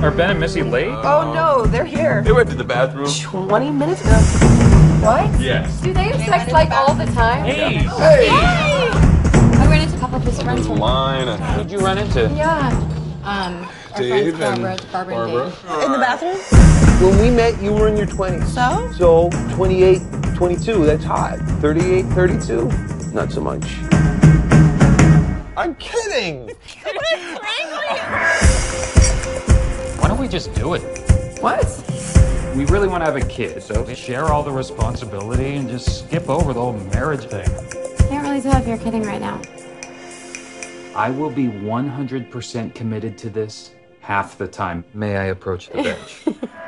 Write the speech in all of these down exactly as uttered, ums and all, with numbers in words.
Are Ben and Missy late? Oh no, they're here. They went to the bathroom. twenty minutes ago. What? Yes. Do they have sex like all the time? Hey! Hey! Hey! I ran into a couple of his friends from Line. Who'd you run into? Yeah. Um, our Dave friends and Barbara, Barbara, Barbara. and Dave. In the bathroom? When we met, you were in your twenties. So? So, twenty-eight, twenty-two, that's hot. thirty-eight, thirty-two, not so much. I'm kidding. Why don't we just do it? What? We really want to have a kid, so share all the responsibility and just skip over the whole marriage thing. Can't really tell if you're kidding right now. I will be one hundred percent committed to this half the time. May I approach the bench?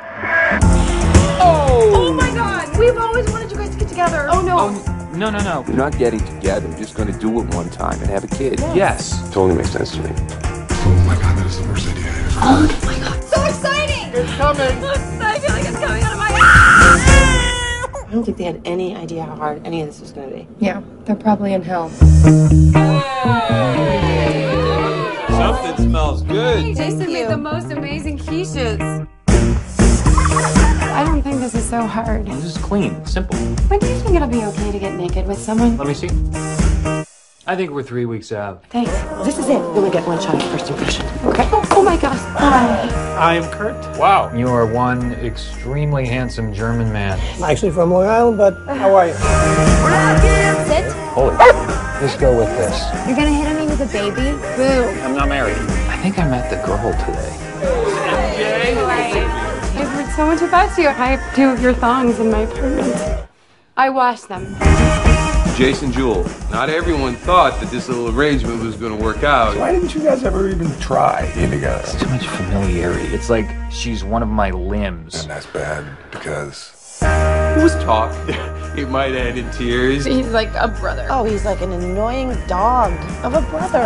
Oh my god! We've always wanted you guys to get together. Oh no. Oh, no, no, no. You're not getting together, you're just gonna do it one time and have a kid. Yes. Totally makes sense to me. Oh my god, that is the worst idea I've ever heard. Oh my god, so exciting! It's coming. I feel like it's coming out of my ass! I don't think they had any idea how hard any of this was gonna be. Yeah, they're probably in hell. Something smells good. Jason made the most amazing quiches. I don't think this is so hard. This is clean, simple. When do you think it'll be okay to get naked with someone? Let me see. I think we're three weeks out. Thanks. This is it. You only get one shot at first impression. Okay. Oh, oh my gosh. Hi. I am Kurt. Wow. You are one extremely handsome German man. I'm actually from Long Island, but how are you? Sit. Holy. Let's go with this. You're gonna hit on me with a baby? Boo. I'm not married. I think I met the girl today. I've heard so much about you. I have two of your thongs in my apartment. I washed them. Jason Jewell. Not everyone thought that this little arrangement was going to work out. Why didn't you guys ever even try being together? It's too much familiarity. It's like she's one of my limbs. And that's bad because There was talk. It might end in tears. He's like a brother. Oh, he's like an annoying dog of a brother.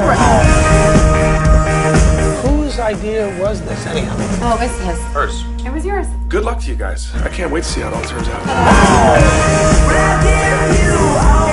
Whose idea was this anyhow? Oh, it was his. hers. It was yours. Good luck to you guys. I can't wait to see how it all turns out. Wrapping you all